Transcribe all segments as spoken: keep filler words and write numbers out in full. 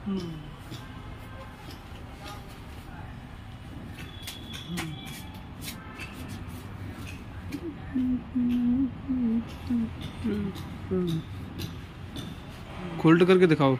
हम्म खोल्ड करके दिखाओ।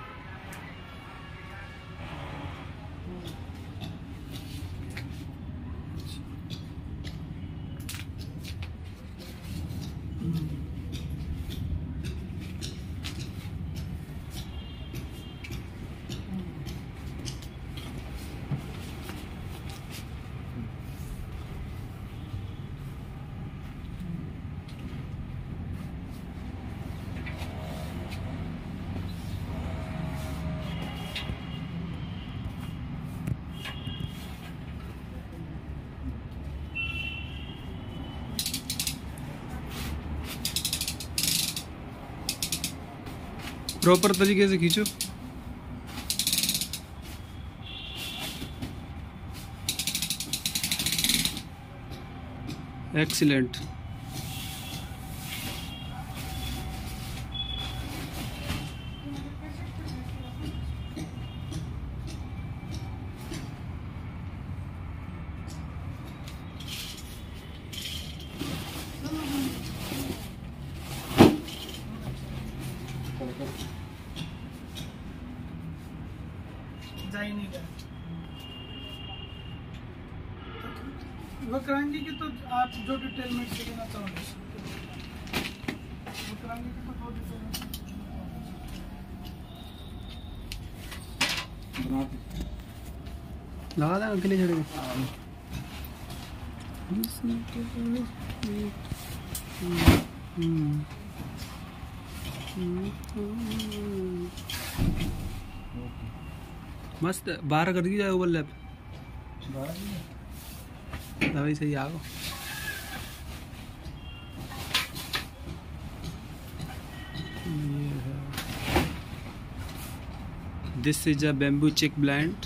प्रॉपर तरीके से खींचो। एक्सीलेंट। जा ही नहीं रहा। वक्रांगी की तो आप जो डिटेल में से लेना चाहोगे, वक्रांगी की तो दो डिटेल में लगा देना अकेले छड़ेगा। मस्त बारह कर दी जाए ओवरलैप। दवाई सही आ गो। This is a bamboo chic blend.